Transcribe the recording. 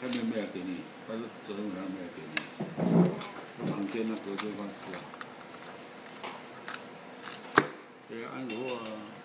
下面没有给你，但是责任好像没有给你。房间那隔间方式啊，对啊，如果。